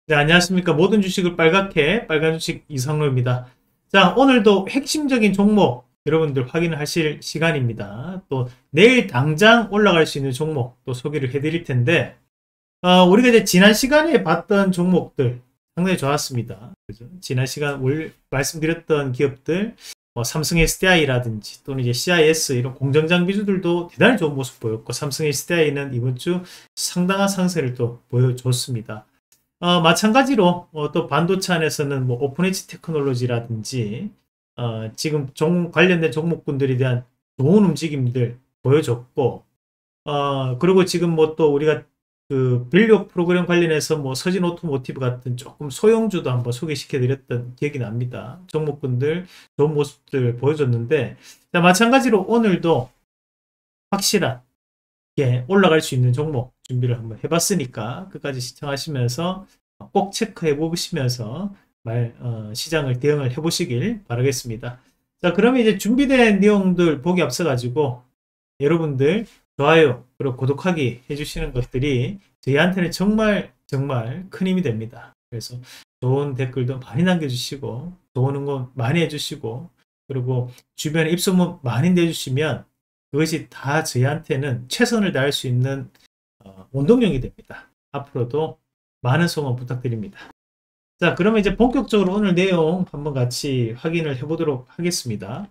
네, 안녕하십니까. 모든 주식을 빨갛게, 빨간 주식 이상로입니다. 자, 오늘도 핵심적인 종목 여러분들 확인하실 시간입니다. 또 내일 당장 올라갈 수 있는 종목 또 소개를 해드릴 텐데, 우리가 이제 지난 시간에 봤던 종목들 상당히 좋았습니다. 그죠? 지난 시간 말씀드렸던 기업들, 삼성 SDI라든지 또는 이제 CIS 이런 공정장비주들도 대단히 좋은 모습 보였고, 삼성 SDI는 이번 주 상당한 상승을 또 보여줬습니다. 마찬가지로 또 반도체 안에서는 뭐 오픈엣지 테크놀로지라든지 지금 관련된 종목군들에 대한 좋은 움직임들 보여줬고, 그리고 지금 뭐 또 우리가 그 밸류 프로그램 관련해서 뭐 서진 오토모티브 같은 조금 소형주도 한번 소개시켜 드렸던 기억이 납니다. 종목군들 좋은 모습들 보여줬는데, 자, 마찬가지로 오늘도 확실한 올라갈 수 있는 종목 준비를 한번 해봤으니까 끝까지 시청하시면서 꼭 체크해 보시면서 시장을 대응을 해 보시길 바라겠습니다. 자, 그러면 이제 준비된 내용들 보기 앞서 가지고 여러분들 좋아요 그리고 구독하기 해주시는 것들이 저희한테는 정말 정말 큰 힘이 됩니다. 그래서 좋은 댓글도 많이 남겨주시고 좋은 응원 많이 해주시고, 그리고 주변에 입소문 많이 내주시면 그것이 다 저희한테는 최선을 다할 수 있는 원동력이 됩니다. 앞으로도 많은 성원 부탁드립니다. 자, 그러면 이제 본격적으로 오늘 내용 한번 같이 확인을 해보도록 하겠습니다.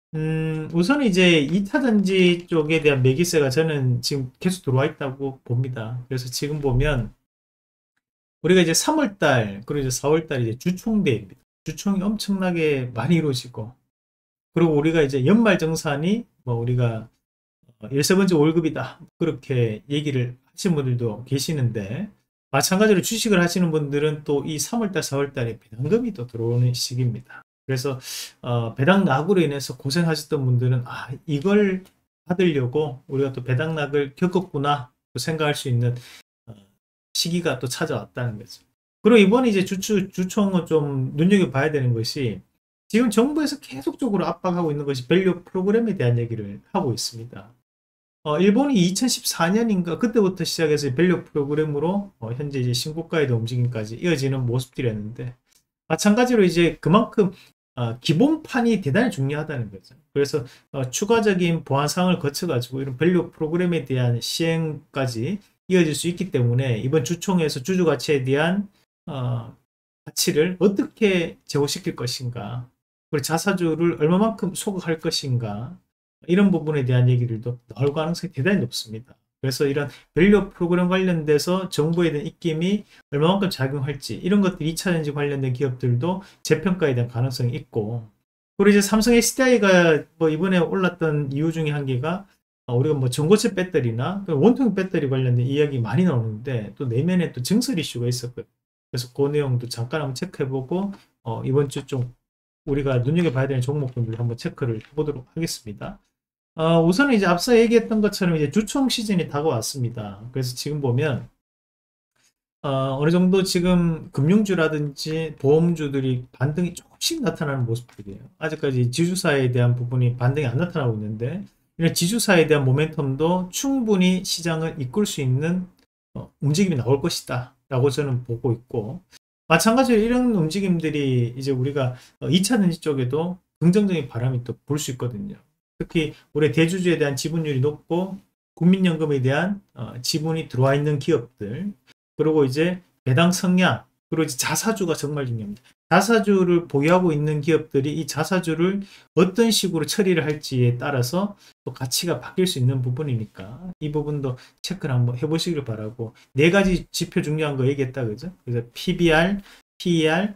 우선 이제 2차전지 쪽에 대한 매기세가 저는 지금 계속 들어와 있다고 봅니다. 그래서 지금 보면 우리가 이제 3월달 그리고 이제 4월달 이제 주총대입니다. 주총이 엄청나게 많이 이루어지고, 그리고 우리가 이제 연말정산이 뭐 우리가 일세번째 월급이다 그렇게 얘기를 하시는 분들도 계시는데, 마찬가지로 주식을 하시는 분들은 또 이 3월달 4월달에 배당금이 또 들어오는 시기입니다. 그래서 배당 낙으로 인해서 고생하셨던 분들은 이걸 받으려고 우리가 또 배당 낙을 겪었구나 생각할 수 있는 시기가 또 찾아왔다는 거죠. 그리고 이번에 이제 주총은 좀 눈여겨봐야 되는 것이, 지금 정부에서 계속적으로 압박하고 있는 것이 밸류 프로그램에 대한 얘기를 하고 있습니다. 일본이 2014년인가 그때부터 시작해서 밸류 프로그램으로 현재 이제 신고가에 대한 움직임까지 이어지는 모습들이었는데, 마찬가지로 이제 그만큼 기본판이 대단히 중요하다는 거죠. 그래서 추가적인 보완사항을 거쳐가지고 이런 밸류 프로그램에 대한 시행까지 이어질 수 있기 때문에 이번 주총에서 주주 가치에 대한 가치를 어떻게 제고시킬 것인가, 그리고 자사주를 얼마만큼 소각할 것인가, 이런 부분에 대한 얘기들도 나올 가능성이 대단히 높습니다. 그래서 이런 밸류 프로그램 관련돼서 정부에 대한 입김이 얼마만큼 작용할지, 이런 것들 2차전지 관련된 기업들도 재평가에 대한 가능성이 있고, 그리고 이제 삼성 SDI가 뭐 이번에 올랐던 이유 중에 한 개가 우리가 뭐 전고체 배터리나 원통 배터리 관련된 이야기 많이 나오는데, 또 내면에 또 증설 이슈가 있었거든요. 그래서 그 내용도 잠깐 한번 체크해보고 이번 주 좀 우리가 눈여겨봐야 되는 종목들을 한번 체크를 해보도록 하겠습니다. 우선은 이제 앞서 얘기했던 것처럼 이제 주총 시즌이 다가왔습니다. 그래서 지금 보면 어느 정도 지금 금융주라든지 보험주들이 반등이 조금씩 나타나는 모습들이에요. 아직까지 지주사에 대한 부분이 반등이 안 나타나고 있는데, 이런 지주사에 대한 모멘텀도 충분히 시장을 이끌 수 있는 움직임이 나올 것이다 라고 저는 보고 있고, 마찬가지로 이런 움직임들이 이제 우리가 2차전지 쪽에도 긍정적인 바람이 또 불 수 있거든요. 특히 우리 대주주에 대한 지분율이 높고 국민연금에 대한 지분이 들어와 있는 기업들, 그리고 이제 배당 성향, 그리고 이제 자사주가 정말 중요합니다. 자사주를 보유하고 있는 기업들이 이 자사주를 어떤 식으로 처리를 할지에 따라서 또 가치가 바뀔 수 있는 부분이니까 이 부분도 체크를 한번 해보시길 바라고, 네 가지 지표 중요한 거 얘기했다 그죠? 그래서 PBR, PER,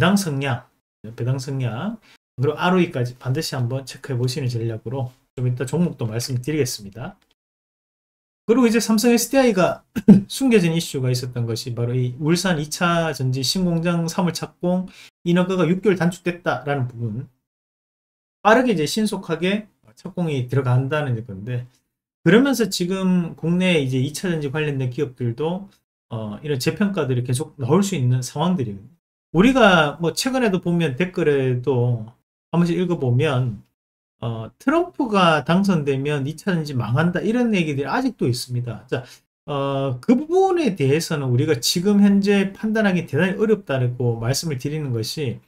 배당 성향, 그리고 ROE까지 반드시 한번 체크해 보시는 전략으로 좀 이따 종목도 말씀드리겠습니다. 그리고 이제 삼성 SDI가 숨겨진 이슈가 있었던 것이 바로 이 울산 2차 전지 신공장 사물 착공 인허가가 6개월 단축됐다라는 부분, 빠르게 이제 신속하게 착공이 들어간다는 건데, 그러면서 지금 국내 이제 2차 전지 관련된 기업들도 이런 재평가들이 계속 나올 수 있는 상황들이거든요. 우리가 뭐 최근에도 보면 댓글에도 한 번씩 읽어보면 트럼프가 당선되면 2차전지 망한다 이런 얘기들이 아직도 있습니다. 자, 그 부분에 대해서는 우리가 지금 현재 판단하기 대단히 어렵다고 말씀을 드리는 것이,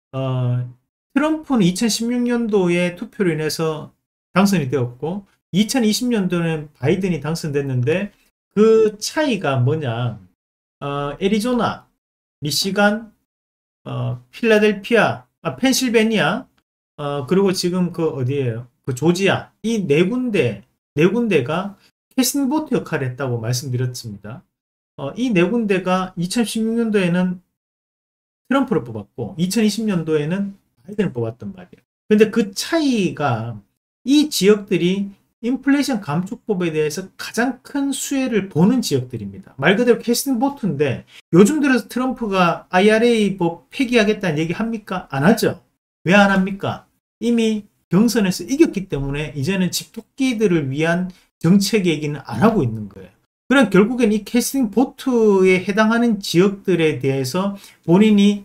트럼프는 2016년도에 투표로 인해서 당선이 되었고 2020년도는 바이든이 당선됐는데, 그 차이가 뭐냐, 애리조나, 미시간, 필라델피아, 펜실베니아, 그리고 지금 그 어디에요? 그 조지아, 이 네 군데가 캐스팅 보트 역할을 했다고 말씀드렸습니다. 이 네 군데가 2016년도에는 트럼프를 뽑았고 2020년도에는 바이든을 뽑았단 말이에요. 근데 그 차이가, 이 지역들이 인플레이션 감축법에 대해서 가장 큰 수혜를 보는 지역들입니다. 말 그대로 캐스팅 보트인데, 요즘 들어서 트럼프가 IRA 법 폐기하겠다는 얘기 합니까? 안 하죠. 왜 안 합니까? 이미 경선에서 이겼기 때문에 이제는 집토끼들을 위한 정책 얘기는 안 하고 있는 거예요. 그럼 결국엔 이 캐스팅 보트에 해당하는 지역들에 대해서 본인이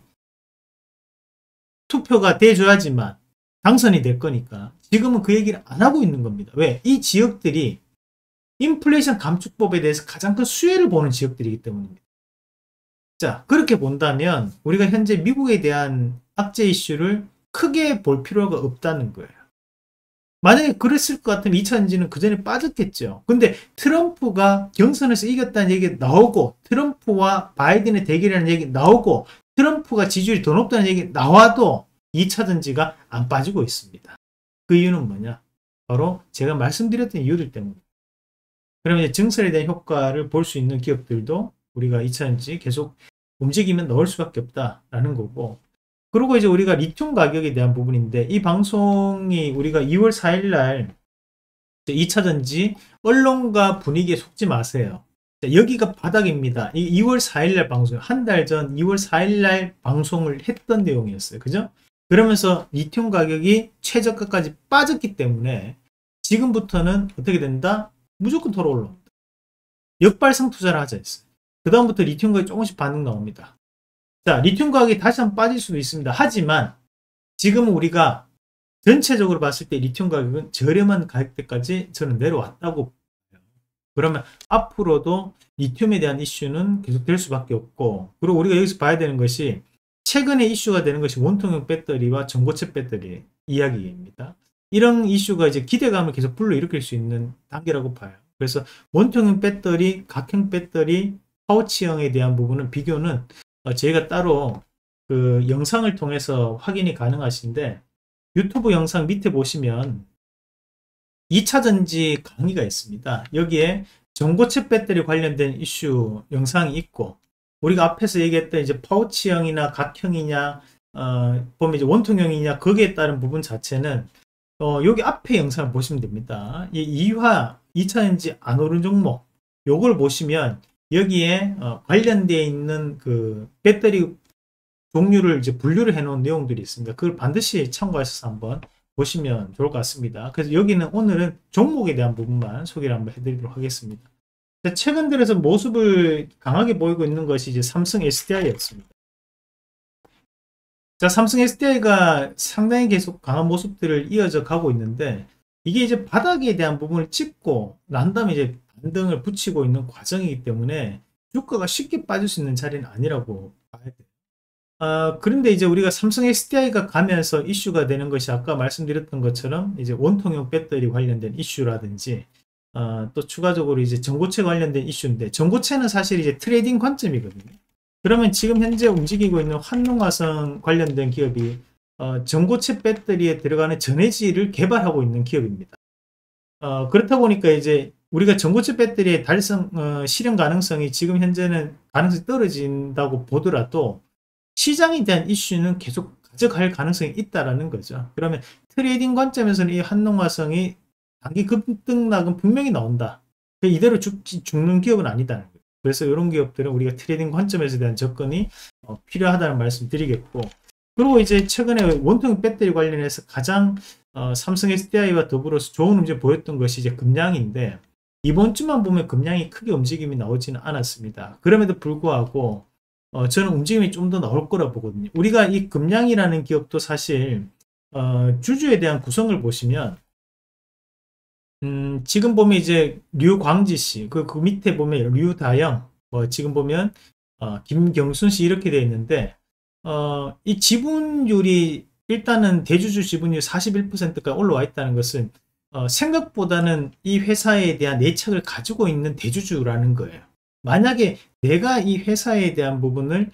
투표가 돼줘야지만 당선이 될 거니까 지금은 그 얘기를 안 하고 있는 겁니다. 왜? 이 지역들이 인플레이션 감축법에 대해서 가장 큰 수혜를 보는 지역들이기 때문입니다. 자, 그렇게 본다면 우리가 현재 미국에 대한 악재 이슈를 크게 볼 필요가 없다는 거예요. 만약에 그랬을 것 같으면 2차전지는 그 전에 빠졌겠죠. 근데 트럼프가 경선에서 이겼다는 얘기 나오고, 트럼프와 바이든의 대결이라는 얘기 나오고, 트럼프가 지지율이 더 높다는 얘기 나와도 2차전지가 안 빠지고 있습니다. 그 이유는 뭐냐? 바로 제가 말씀드렸던 이유들 때문에. 그러면 이제 증설에 대한 효과를 볼 수 있는 기업들도 우리가 2차전지 계속 움직이면 넣을 수밖에 없다라는 거고, 그리고 이제 우리가 리튬 가격에 대한 부분인데, 이 방송이 우리가 2월 4일 날 2차전지 언론과 분위기에 속지 마세요. 자, 여기가 바닥입니다. 이 2월 4일 날 방송, 한 달 전 2월 4일 날 방송을 했던 내용이었어요. 그죠? 그러면서 리튬 가격이 최저가까지 빠졌기 때문에 지금부터는 어떻게 된다? 무조건 더 올라옵니다. 역발상 투자를 하자 했어요. 그 다음부터 리튬 가격이 조금씩 반응 나옵니다. 자, 리튬 가격이 다시 한번 빠질 수도 있습니다. 하지만 지금은 우리가 전체적으로 봤을 때 리튬 가격은 저렴한 가격대까지 저는 내려왔다고 봐요. 그러면 앞으로도 리튬에 대한 이슈는 계속될 수밖에 없고, 그리고 우리가 여기서 봐야 되는 것이, 최근에 이슈가 되는 것이 원통형 배터리와 전고체 배터리 이야기입니다. 이런 이슈가 이제 기대감을 계속 불러일으킬 수 있는 단계라고 봐요. 그래서 원통형 배터리, 각형 배터리, 파우치형에 대한 부분은 비교는 저희가 따로 그 영상을 통해서 확인이 가능하신데, 유튜브 영상 밑에 보시면 2차전지 강의가 있습니다. 여기에 전고체 배터리 관련된 이슈 영상이 있고, 우리가 앞에서 얘기했던 이제 파우치형이나 각형이냐, 보면 이제 원통형이냐, 거기에 따른 부분 자체는 여기 앞에 영상을 보시면 됩니다. 이 2차전지 안 오른 종목, 요걸 보시면 여기에 관련되어 있는 그 배터리 종류를 이제 분류를 해 놓은 내용들이 있습니다. 그걸 반드시 참고하셔서 한번 보시면 좋을 것 같습니다. 그래서 여기는 오늘은 종목에 대한 부분만 소개를 한번 해드리도록 하겠습니다. 최근 들어서 모습을 강하게 보이고 있는 것이 이제 삼성 SDI였습니다. 자, 삼성 SDI가 상당히 계속 강한 모습들을 이어져 가고 있는데, 이게 이제 바닥에 대한 부분을 짚고 난 다음에 이제 반등을 붙이고 있는 과정이기 때문에 주가가 쉽게 빠질 수 있는 자리는 아니라고 봐야 돼요. 그런데 이제 우리가 삼성 SDI가 가면서 이슈가 되는 것이, 아까 말씀드렸던 것처럼 이제 원통형 배터리 관련된 이슈라든지, 또 추가적으로 이제 전고체 관련된 이슈인데, 전고체는 사실 이제 트레이딩 관점이거든요. 그러면 지금 현재 움직이고 있는 환농화성 관련된 기업이 전고체 배터리에 들어가는 전해질을 개발하고 있는 기업입니다. 그렇다 보니까 이제 우리가 전고체 배터리의 실현 가능성이 지금 현재는 가능성이 떨어진다고 보더라도 시장에 대한 이슈는 계속 가져갈 가능성이 있다라는 거죠. 그러면 트레이딩 관점에서는 이 한농화성이 단기 급등락은 분명히 나온다. 이대로 죽는 기업은 아니다는 거예요. 그래서 이런 기업들은 우리가 트레이딩 관점에서 대한 접근이 필요하다는 말씀 드리겠고, 그리고 이제 최근에 원통 배터리 관련해서 가장 삼성 SDI와 더불어서 좋은 움직임 보였던 것이 이제 금량인데, 이번 주만 보면 금량이 크게 움직임이 나오지는 않았습니다. 그럼에도 불구하고 저는 움직임이 좀 더 나올 거라 보거든요. 우리가 이 금량이라는 기업도 사실 주주에 대한 구성을 보시면 지금 보면 이제 류광지 씨, 그 밑에 보면 류다영, 뭐 지금 보면 김경순 씨 이렇게 되어 있는데 이 지분율이 일단은 대주주 지분율 41%까지 올라와 있다는 것은 생각보다는 이 회사에 대한 내착을 가지고 있는 대주주라는 거예요. 만약에 내가 이 회사에 대한 부분을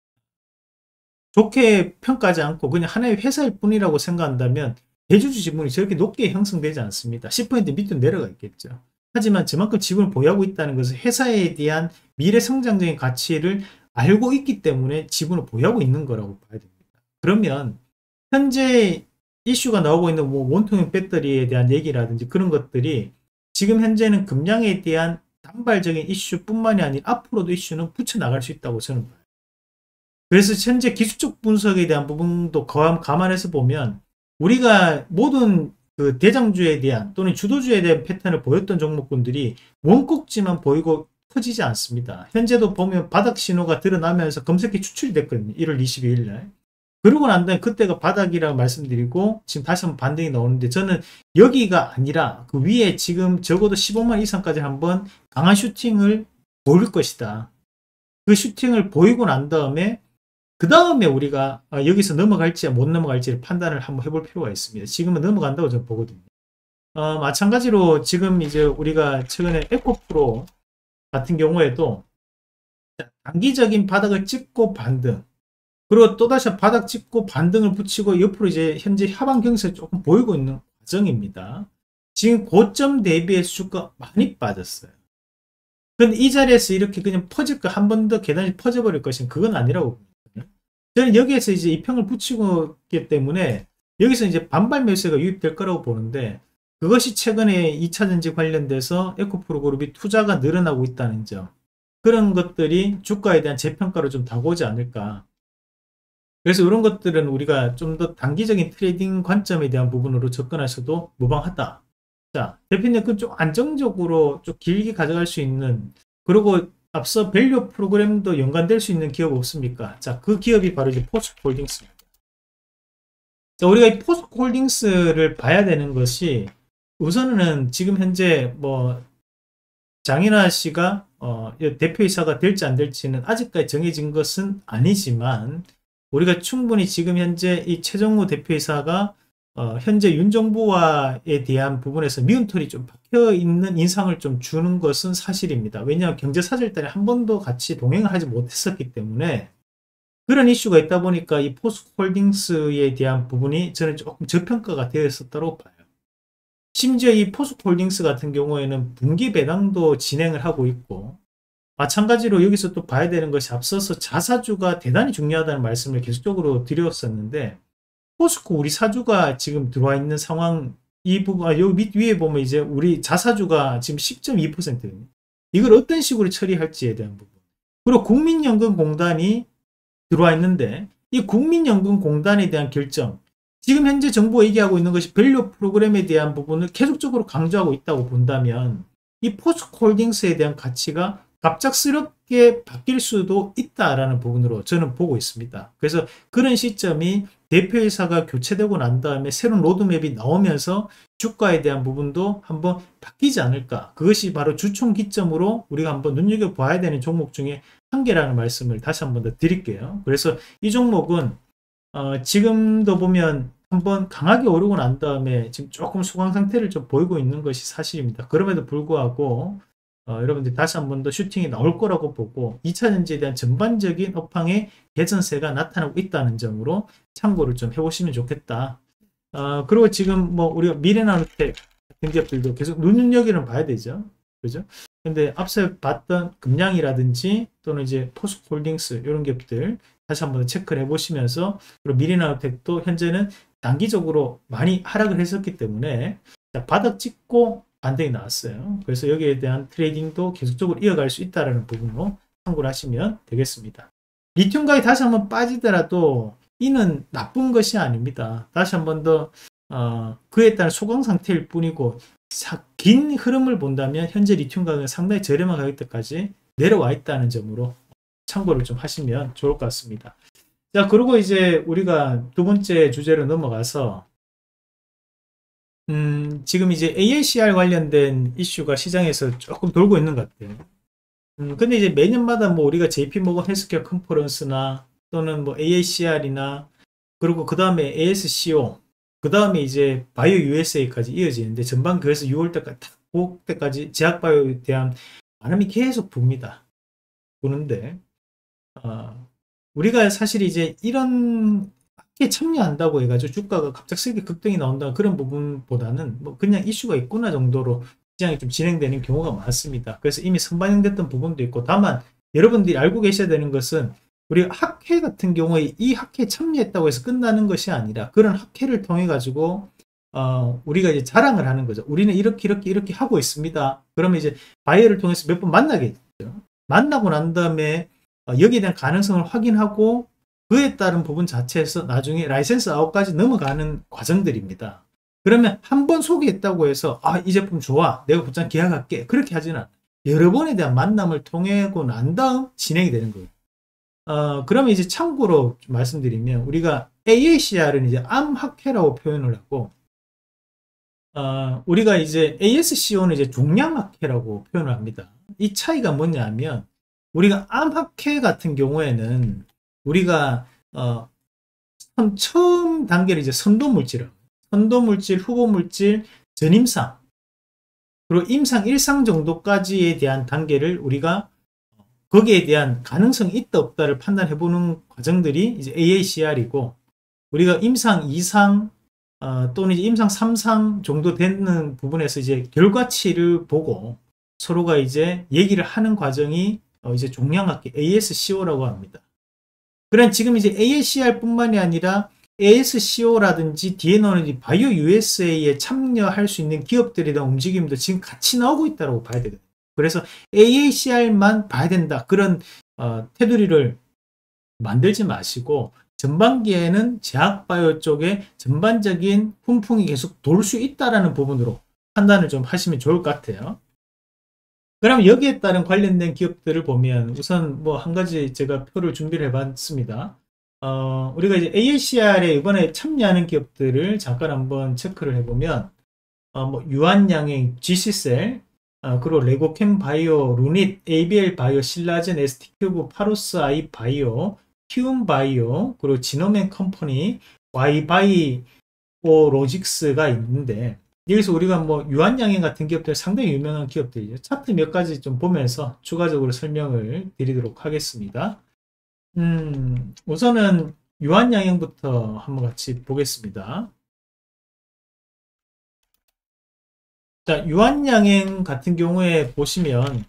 좋게 평가하지 않고 그냥 하나의 회사일 뿐이라고 생각한다면 대주주 지분이 저렇게 높게 형성되지 않습니다. 10% 밑으로 내려가 있겠죠. 하지만 저만큼 지분을 보유하고 있다는 것은 회사에 대한 미래 성장적인 가치를 알고 있기 때문에 지분을 보유하고 있는 거라고 봐야 됩니다. 그러면 현재 이슈가 나오고 있는 뭐 원통형 배터리에 대한 얘기라든지 그런 것들이 지금 현재는 금량에 대한 단발적인 이슈뿐만이 아니라 앞으로도 이슈는 붙여나갈 수 있다고 저는 봐요. 그래서 현재 기술적 분석에 대한 부분도 감안해서 보면 우리가 모든 그 대장주에 대한 또는 주도주에 대한 패턴을 보였던 종목군들이 원꼭지만 보이고 커지지 않습니다. 현재도 보면 바닥 신호가 드러나면서 검색이 추출이 됐거든요. 1월 22일 날. 그러고 난 다음에 그때가 바닥이라고 말씀드리고 지금 다시 한번 반등이 나오는데 저는 여기가 아니라 그 위에 지금 적어도 15만 이상까지 한번 강한 슈팅을 보일 것이다. 그 슈팅을 보이고 난 다음에 그 다음에 우리가 여기서 넘어갈지 못 넘어갈지를 판단을 한번 해볼 필요가 있습니다. 지금은 넘어간다고 저는 보거든요. 마찬가지로 지금 이제 우리가 최근에 에코프로 같은 경우에도 단기적인 바닥을 찍고 반등, 그리고 또다시 바닥 찍고 반등을 붙이고 옆으로 이제 현재 하방 경세가 조금 보이고 있는 과정입니다. 지금 고점 대비해서 주가 많이 빠졌어요. 근데 이 자리에서 이렇게 그냥 퍼질까, 한 번 더 계단이 퍼져버릴 것인 그건 아니라고 봅니다. 저는 여기에서 이제 이평을 붙이고 있기 때문에 여기서 이제 반발 매수가 유입될 거라고 보는데 그것이 최근에 2차전지 관련돼서 에코프로 그룹이 투자가 늘어나고 있다는 점, 그런 것들이 주가에 대한 재평가로 좀 다가오지 않을까. 그래서 이런 것들은 우리가 좀 더 단기적인 트레이딩 관점에 대한 부분으로 접근하셔도 무방하다. 자, 대표님 그 좀 안정적으로 좀 길게 가져갈 수 있는, 그리고 앞서 밸류 프로그램도 연관될 수 있는 기업 없습니까? 자, 그 기업이 바로 이제 포스코홀딩스입니다. 자, 우리가 이 포스코홀딩스를 봐야 되는 것이 우선은 지금 현재 뭐 장인하 씨가 대표이사가 될지 안 될지는 아직까지 정해진 것은 아니지만 우리가 충분히 지금 현재 이 최정우 대표이사가 현재 윤 정부와에 대한 부분에서 미운털이 좀 박혀있는 인상을 좀 주는 것은 사실입니다. 왜냐하면 경제사절단에 한 번도 같이 동행을 하지 못했었기 때문에 그런 이슈가 있다 보니까 이 포스코홀딩스에 대한 부분이 저는 조금 저평가가 되어 있었다고 봐요. 심지어 이 포스코홀딩스 같은 경우에는 분기 배당도 진행을 하고 있고, 마찬가지로 여기서 또 봐야 되는 것이 앞서서 자사주가 대단히 중요하다는 말씀을 계속적으로 드렸었는데 포스코 우리 사주가 지금 들어와 있는 상황, 이 부분, 여기 밑 위에 보면 이제 우리 자사주가 지금 10.2%거든요. 이걸 어떤 식으로 처리할지에 대한 부분. 그리고 국민연금공단이 들어와 있는데 이 국민연금공단에 대한 결정, 지금 현재 정부가 얘기하고 있는 것이 밸류 프로그램에 대한 부분을 계속적으로 강조하고 있다고 본다면 이 포스코홀딩스에 대한 가치가 갑작스럽게 바뀔 수도 있다라는 부분으로 저는 보고 있습니다. 그래서 그런 시점이 대표이사가 교체되고 난 다음에 새로운 로드맵이 나오면서 주가에 대한 부분도 한번 바뀌지 않을까. 그것이 바로 주총 기점으로 우리가 한번 눈여겨봐야 되는 종목 중에 한 개라는 말씀을 다시 한번 더 드릴게요. 그래서 이 종목은 지금도 보면 한번 강하게 오르고 난 다음에 지금 조금 수강 상태를 좀 보이고 있는 것이 사실입니다. 그럼에도 불구하고 여러분들 다시 한 번 더 슈팅이 나올 거라고 보고 2차전지에 대한 전반적인 업황의 개선세가 나타나고 있다는 점으로 참고를 좀 해보시면 좋겠다. 그리고 지금 뭐 우리가 미래나노텍 같은 기업들도 계속 눈여겨는 봐야 되죠. 그죠? 근데 앞서 봤던 금량이라든지 또는 이제 포스코홀딩스 이런 기업들 다시 한번 체크를 해보시면서, 그리고 미래나노텍도 현재는 단기적으로 많이 하락을 했었기 때문에 바닥 찍고 반등이 나왔어요. 그래서 여기에 대한 트레이딩도 계속적으로 이어갈 수 있다는 부분으로 참고를 하시면 되겠습니다. 리튬 가격이 다시 한번 빠지더라도 이는 나쁜 것이 아닙니다. 다시 한번 더 그에 따른 소강 상태일 뿐이고 긴 흐름을 본다면 현재 리튬 가격은 상당히 저렴한 가격대까지 내려와 있다는 점으로 참고를 좀 하시면 좋을 것 같습니다. 자, 그리고 이제 우리가 두 번째 주제로 넘어가서 지금 이제 AACR 관련된 이슈가 시장에서 조금 돌고 있는 것 같아요. 근데 이제 매년마다 뭐 우리가 JP모건 헬스케어 컨퍼런스나 또는 뭐 AACR이나 그리고 그 다음에 ASCO, 그 다음에 이제 바이오 USA까지 이어지는데 전반 그래서 6월 때까지 그때까지 제약바이오에 대한 바람이 계속 붑니다. 부는데 우리가 사실 이제 이런 학회에 참여한다고 해가지고 주가가 갑작스럽게 급등이 나온다 그런 부분보다는 뭐 그냥 이슈가 있구나 정도로 시장이 좀 진행되는 경우가 많습니다. 그래서 이미 선반영됐던 부분도 있고, 다만 여러분들이 알고 계셔야 되는 것은 우리 학회 같은 경우에 이 학회에 참여했다고 해서 끝나는 것이 아니라 그런 학회를 통해 가지고 우리가 이제 자랑을 하는 거죠. 우리는 이렇게 하고 있습니다. 그러면 이제 바이어를 통해서 몇 번 만나게 되죠. 만나고 난 다음에 여기에 대한 가능성을 확인하고 그에 따른 부분 자체에서 나중에 라이센스 아웃까지 넘어가는 과정들입니다. 그러면 한 번 소개했다고 해서 이 제품 좋아, 내가 곧장 계약할게, 그렇게 하지는 않아요. 여러 번에 대한 만남을 통하고 난 다음 진행이 되는 거예요. 그러면 이제 참고로 말씀드리면 우리가 AACR은 이제 암학회라고 표현을 하고 우리가 이제 ASCO는 이제 종양학회라고 표현을 합니다. 이 차이가 뭐냐면 우리가 암학회 같은 경우에는 우리가 처음 단계를 이제 선도물질, 후보물질, 전임상, 그리고 임상 1상 정도까지에 대한 단계를 우리가 거기에 대한 가능성이 있다 없다를 판단해 보는 과정들이 이제 AACR이고, 우리가 임상 2상 또는 이제 임상 3상 정도 되는 부분에서 이제 결과치를 보고 서로가 이제 얘기를 하는 과정이 이제 종양학회 ASCO라고 합니다. 그럼 지금 이제 AACR 뿐만이 아니라 ASCO라든지 뒤에 나오는 바이오 USA에 참여할 수 있는 기업들에 대한 움직임도 지금 같이 나오고 있다고 봐야 되거든요. 그래서 AACR만 봐야 된다, 그런 테두리를 만들지 마시고 전반기에는 제약바이오 쪽에 전반적인 훈풍이 계속 돌 수 있다라는 부분으로 판단을 좀 하시면 좋을 것 같아요. 그럼 여기에 따른 관련된 기업들을 보면 우선 뭐 한 가지 제가 표를 준비를 해봤습니다. 우리가 이제 AACR에 이번에 참여하는 기업들을 잠깐 한번 체크를 해보면 뭐 유한양행, GC셀, 그리고 레고캠 바이오, 루닛, ABL 바이오, 신라젠, ST큐브, 파로스 아이 바이오, 키움 바이오, 그리고 지노맨 컴퍼니, Y바이오 로직스가 있는데, 여기서 우리가 뭐 유한양행 같은 기업들 상당히 유명한 기업들이죠. 차트 몇 가지 좀 보면서 추가적으로 설명을 드리도록 하겠습니다. 우선은 유한양행부터 한번 같이 보겠습니다. 자, 유한양행 같은 경우에 보시면,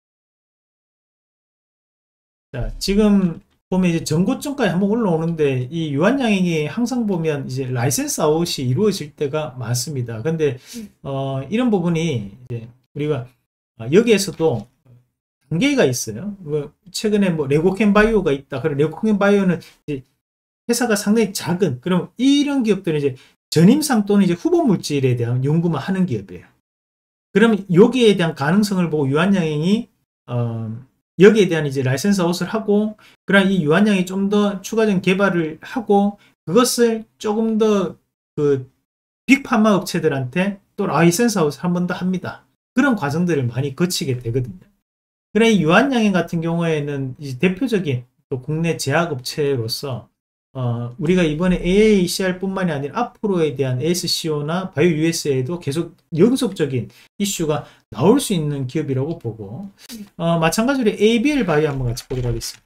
자, 지금 보면 이제 전고점까지 한번 올라오는데, 이 유한양행이 항상 보면 이제 라이센스 아웃이 이루어질 때가 많습니다. 근데 이런 부분이 이제 우리가 여기에서도 단계가 있어요. 뭐 최근에 뭐 레고캠 바이오가 있다. 그리고 레고캠 바이오는 이제 회사가 상당히 작은, 그럼 이런 기업들은 이제 전임상 또는 이제 후보 물질에 대한 연구만 하는 기업이에요. 그러면 여기에 대한 가능성을 보고 유한양행이 여기에 대한 이제 라이센스 아웃을 하고, 그럼 이 유한양이 좀 더 추가적인 개발을 하고 그것을 조금 더 그 빅파마 업체들한테 또 라이센스 아웃을 한 번 더 합니다. 그런 과정들을 많이 거치게 되거든요. 그래, 이 유한양행 같은 경우에는 이제 대표적인 또 국내 제약업체로서 우리가 이번에 AACR 뿐만이 아니라 앞으로에 대한 ASCO나 바이오 USA에도 계속 연속적인 이슈가 나올 수 있는 기업이라고 보고, 마찬가지로 ABL 바이오 한번 같이 보도록 하겠습니다.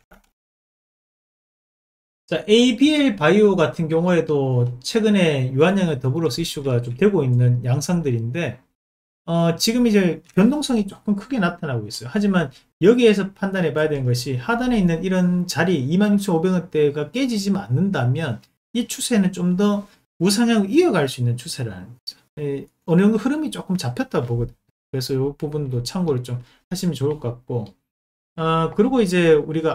자, ABL 바이오 같은 경우에도 최근에 유한양에 더불어서 이슈가 좀 되고 있는 양상들인데, 지금 이제 변동성이 조금 크게 나타나고 있어요. 하지만 여기에서 판단해 봐야 되는 것이, 하단에 있는 이런 자리 26,500원대가 깨지지 않는다면 이 추세는 좀 더 우상향을 이어갈 수 있는 추세라는 거죠. 어느 정도 흐름이 조금 잡혔다 보거든요. 그래서 이 부분도 참고를 좀 하시면 좋을 것 같고, 그리고 이제 우리가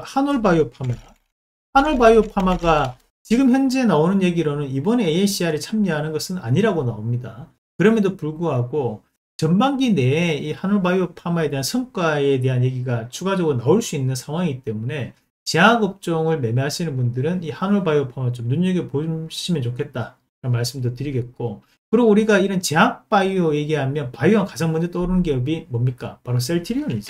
한올바이오파마가 지금 현재 나오는 얘기로는 이번에 AACR에 참여하는 것은 아니라고 나옵니다. 그럼에도 불구하고 전반기 내에 이 한올바이오파마에 대한 성과에 대한 얘기가 추가적으로 나올 수 있는 상황이기 때문에 제약업종을 매매하시는 분들은 이 한올바이오파마 좀 눈여겨보시면 좋겠다 라는 말씀도 드리겠고, 그리고 우리가 이런 제약 바이오 얘기하면 바이오가 가장 먼저 떠오르는 기업이 뭡니까? 바로 셀트리온이죠.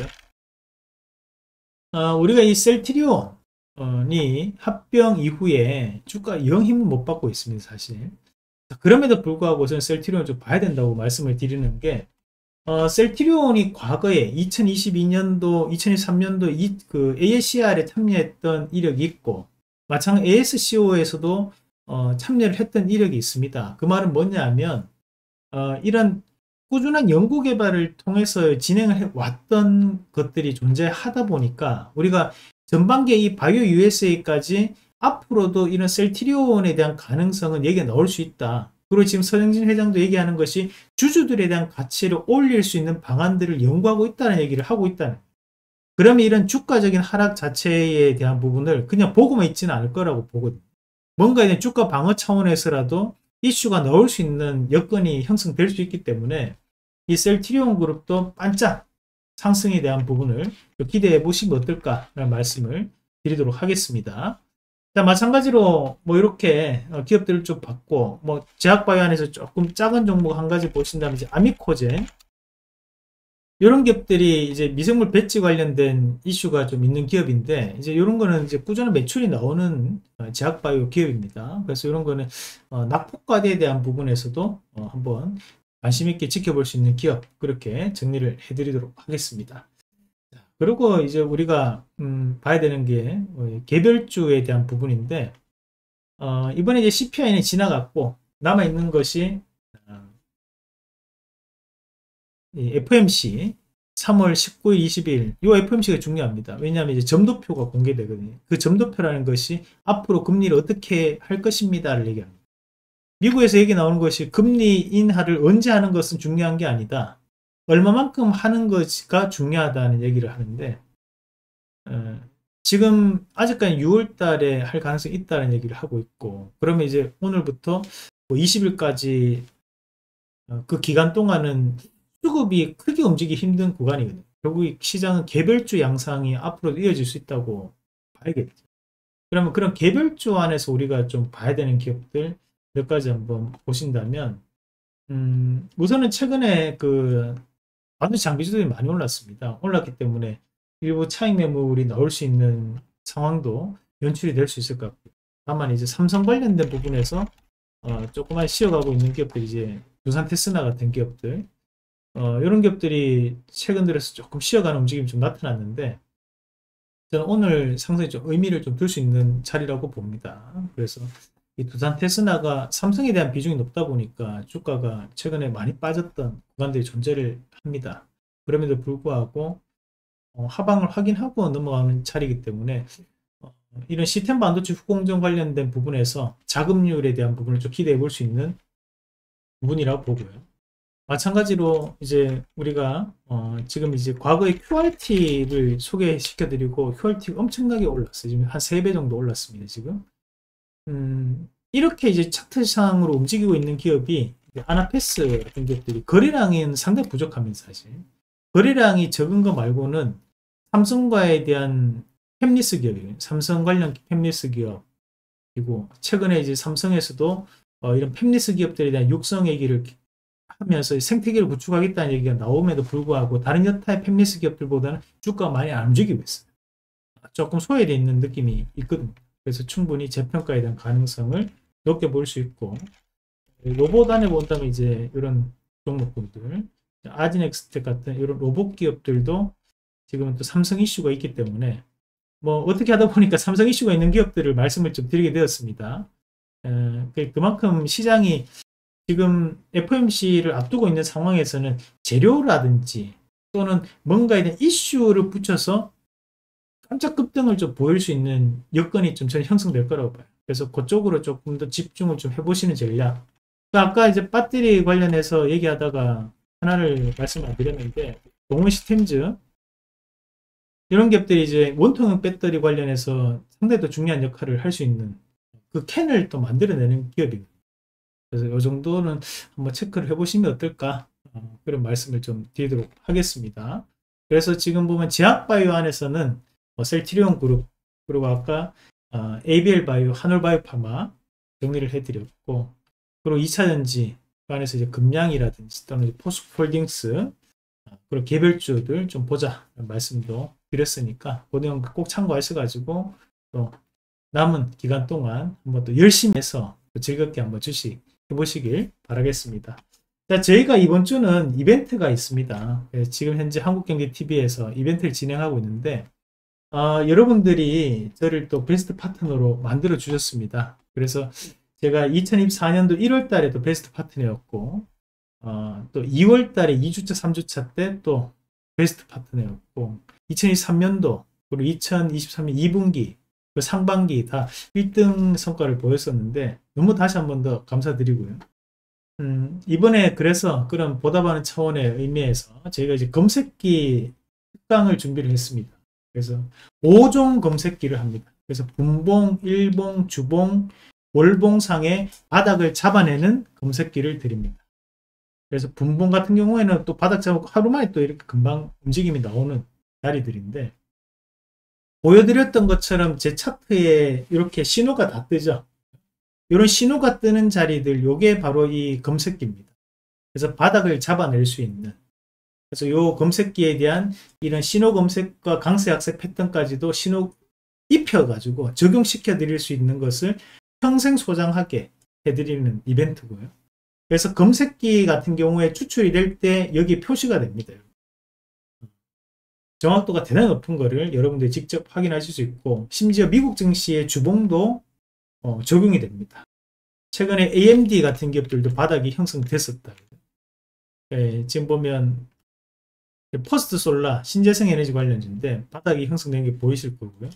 우리가 이 셀트리온이 합병 이후에 주가 영 힘을 못 받고 있습니다, 사실. 그럼에도 불구하고 저는 셀트리온을 좀 봐야 된다고 말씀을 드리는 게, 셀트리온이 과거에 2022년도, 2023년도 그 ASCR에 참여했던 이력이 있고, 마찬가지 ASCO에서도 참여를 했던 이력이 있습니다. 그 말은 뭐냐 하면, 이런 꾸준한 연구 개발을 통해서 진행을 해 왔던 것들이 존재하다 보니까 우리가 전반기에 이 바이오 USA까지 앞으로도 이런 셀트리온에 대한 가능성은 얘기가 나올 수 있다. 그리고 지금 서정진 회장도 얘기하는 것이 주주들에 대한 가치를 올릴 수 있는 방안들을 연구하고 있다는 얘기를 하고 있다는. 그러면 이런 주가적인 하락 자체에 대한 부분을 그냥 보고만 있지는 않을 거라고 보거든요. 뭔가 이런 주가 방어 차원에서라도 이슈가 나올 수 있는 여건이 형성될 수 있기 때문에 이 셀트리온 그룹도 반짝 상승에 대한 부분을 기대해 보시면 어떨까라는 말씀을 드리도록 하겠습니다. 자, 마찬가지로 뭐 이렇게 기업들을 좀 봤고, 뭐 제약바이오 안에서 조금 작은 종목 한 가지 보신다면 이제 아미코젠, 이런 기업들이 이제 미생물 배치 관련된 이슈가 좀 있는 기업인데, 이제 이런 거는 이제 꾸준한 매출이 나오는 제약바이오 기업입니다. 그래서 이런 거는 낙폭과대에 대한 부분에서도 한번 관심 있게 지켜볼 수 있는 기업, 그렇게 정리를 해드리도록 하겠습니다. 그리고 이제 우리가 봐야 되는 게 개별주에 대한 부분인데, 이번에 이제 CPI는 지나갔고 남아 있는 것이 FMC 3월 19일, 20일, 이 FMC가 중요합니다. 왜냐하면 이제 점도표가 공개되거든요. 그 점도표라는 것이 앞으로 금리를 어떻게 할 것입니다를 얘기합니다. 미국에서 얘기 나오는 것이 금리 인하를 언제 하는 것은 중요한 게 아니다. 얼마만큼 하는 것가 중요하다는 얘기를 하는데, 지금 아직까지 6월 달에 할 가능성이 있다는 얘기를 하고 있고, 그러면 이제 오늘부터 뭐 20일까지 그 기간 동안은 수급이 크게 움직이기 힘든 구간이거든요. 결국 시장은 개별주 양상이 앞으로 이어질 수 있다고 봐야겠죠. 그러면 그런 개별주 안에서 우리가 좀 봐야 되는 기업들 몇 가지 한번 보신다면, 우선은 최근에 그 반도체 장비주들이 많이 올랐습니다. 올랐기 때문에 일부 차익 매물이 나올 수 있는 상황도 연출이 될 수 있을 것 같고요. 다만 이제 삼성 관련된 부분에서 조그만 쉬어가고 있는 기업들, 이제 두산 테스나 같은 기업들, 이런 기업들이 최근 들어서 조금 쉬어가는 움직임이 좀 나타났는데, 저는 오늘 상승에 좀 의미를 좀 둘 수 있는 자리라고 봅니다. 그래서 이 두산 테스나가 삼성에 대한 비중이 높다 보니까 주가가 최근에 많이 빠졌던 구간들이 존재를 합니다. 그럼에도 불구하고 하방을 확인하고 넘어가는 자리이기 때문에 이런 시스템 반도체 후공정 관련된 부분에서 자금률에 대한 부분을 좀 기대해 볼 수 있는 부분이라고 보고요. 마찬가지로 이제 우리가 지금 이제 과거의 QRT를 소개시켜 드리고, QRT가 엄청나게 올랐어요. 지금 한 3배 정도 올랐습니다. 지금 이렇게 이제 차트상으로 움직이고 있는 기업이 아나페스 같은 기업들이 거래량은 상당히 부족합니다. 사실 거래량이 적은 거 말고는 삼성과에 대한 팹리스 기업이에요. 삼성 관련 팹리스 기업이고, 최근에 이제 삼성에서도 이런 팹리스 기업들에 대한 육성 얘기를 하면서 생태계를 구축하겠다는 얘기가 나옴에도 불구하고 다른 여타의 팹리스 기업들보다는 주가가 많이 안 움직이고 있어요. 조금 소외되어 있는 느낌이 있거든요. 그래서 충분히 재평가에 대한 가능성을 높게 볼 수 있고, 로봇 안에 본다면 이제 이런 종목군들, 아진엑스텍 같은 이런 로봇 기업들도 지금은 또 삼성 이슈가 있기 때문에, 뭐 어떻게 하다 보니까 삼성 이슈가 있는 기업들을 말씀을 좀 드리게 되었습니다. 그만큼 시장이 지금 FMC를 앞두고 있는 상황에서는 재료라든지 또는 뭔가에 대한 이슈를 붙여서 깜짝 급등을 좀 보일 수 있는 여건이 좀 저는 형성될 거라고 봐요. 그래서 그쪽으로 조금 더 집중을 좀 해보시는 전략. 아까 이제 배터리 관련해서 얘기하다가 하나를 말씀 안 드렸는데, 동원시스템즈, 이런 기업들이 이제 원통형 배터리 관련해서 상당히 더 중요한 역할을 할 수 있는 그 캔을 또 만들어내는 기업입니다. 그래서 이 정도는 한번 체크를 해보시면 어떨까, 그런 말씀을 좀 드리도록 하겠습니다. 그래서 지금 보면 제약바이오 안에서는 셀트리온 그룹, 그리고 아까 ABL 바이오, 한올바이오파마 정리를 해드렸고, 그리고 2차전지 그 안에서 이제 금양이라든지 또는 포스코홀딩스 그런 개별주들 좀 보자 말씀도 드렸으니까 그 내용 꼭 참고하셔가지고 또 남은 기간 동안 한번 또 열심히 해서 즐겁게 한번 주식 해보시길 바라겠습니다. 자, 저희가 이번 주는 이벤트가 있습니다. 지금 현재 한국경제TV에서 이벤트를 진행하고 있는데 여러분들이 저를 또 베스트 파트너로 만들어 주셨습니다. 그래서 제가 2024년도 1월 달에도 베스트 파트너였고 또 2월 달에 2주차 3주차 때 또 베스트 파트너였고 2023년도 그리고 2023년 2분기 그 상반기 다 1등 성과를 보였었는데 너무 다시 한 번 더 감사드리고요. 이번에 그래서 그런 보답하는 차원의 의미에서 저희가 이제 검색기 특강을 준비를 했습니다. 그래서 5종 검색기를 합니다. 그래서 분봉, 일봉, 주봉, 월봉상의 바닥을 잡아내는 검색기를 드립니다. 그래서 분봉 같은 경우에는 또 바닥 잡고 하루 만에 또 이렇게 금방 움직임이 나오는 자리들인데 보여드렸던 것처럼 제 차트에 이렇게 신호가 다 뜨죠. 이런 신호가 뜨는 자리들, 요게 바로 이 검색기입니다. 그래서 바닥을 잡아낼 수 있는. 그래서 요 검색기에 대한 이런 신호 검색과 강세 약세 패턴까지도 신호 입혀가지고 적용시켜 드릴 수 있는 것을 평생 소장하게 해드리는 이벤트고요. 그래서 검색기 같은 경우에 추출이 될 때 여기 표시가 됩니다. 정확도가 대단히 높은 거를 여러분들이 직접 확인하실 수 있고 심지어 미국 증시의 주봉도 적용이 됩니다. 최근에 AMD 같은 기업들도 바닥이 형성됐었다. 지금 보면 퍼스트 솔라 신재생 에너지 관련주인데 바닥이 형성된 게 보이실 거고요.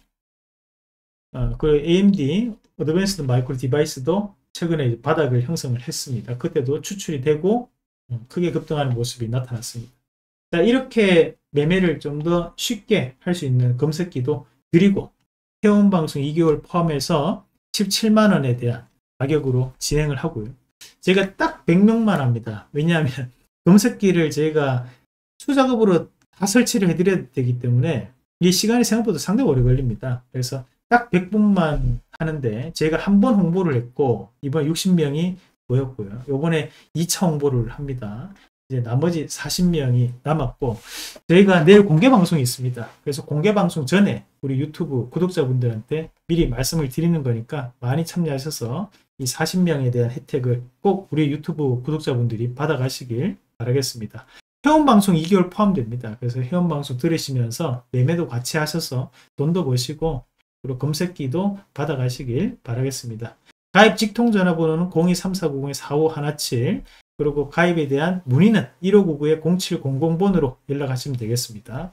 그리고 AMD 어드밴스드 마이크로 디바이스도 최근에 이제 바닥을 형성을 했습니다. 그때도 추출이 되고 크게 급등하는 모습이 나타났습니다. 자, 이렇게 매매를 좀 더 쉽게 할 수 있는 검색기도 드리고 회원방송 2개월 포함해서 17만원에 대한 가격으로 진행을 하고요. 제가 딱 100명만 합니다. 왜냐하면 검색기를 제가 수작업으로 다 설치를 해드려야 되기 때문에 이 시간이 생각보다 상당히 오래 걸립니다. 그래서 딱 100분만 하는데 제가 한 번 홍보를 했고 이번 60명이 보였고요. 이번에 2차 홍보를 합니다. 이제 나머지 40명이 남았고 저희가 내일 공개 방송이 있습니다. 그래서 공개 방송 전에 우리 유튜브 구독자분들한테 미리 말씀을 드리는 거니까 많이 참여하셔서 이 40명에 대한 혜택을 꼭 우리 유튜브 구독자분들이 받아가시길 바라겠습니다. 회원방송 2개월 포함됩니다. 그래서 회원방송 들으시면서 매매도 같이 하셔서 돈도 버시고 그리고 검색기도 받아가시길 바라겠습니다. 가입 직통 전화번호는 023490-4517 그리고 가입에 대한 문의는 1599-0700번으로 연락하시면 되겠습니다.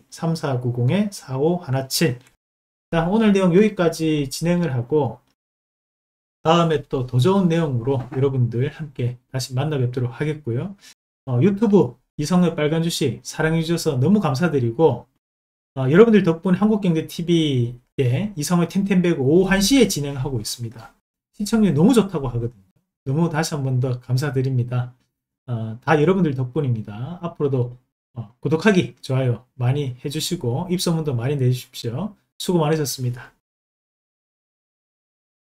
023490-4517 자, 오늘 내용 여기까지 진행을 하고 다음에 또 더 좋은 내용으로 여러분들 함께 다시 만나 뵙도록 하겠고요. 유튜브 이성의 빨간 주식 사랑해 주셔서 너무 감사드리고 여러분들 덕분에 한국경제TV에 이성의 텐텐배구 오후 1시에 진행하고 있습니다. 시청률이 너무 좋다고 하거든요. 너무 다시 한 번 더 감사드립니다. 다 여러분들 덕분입니다. 앞으로도 구독하기, 좋아요 많이 해주시고 입소문도 많이 내주십시오. 수고 많으셨습니다.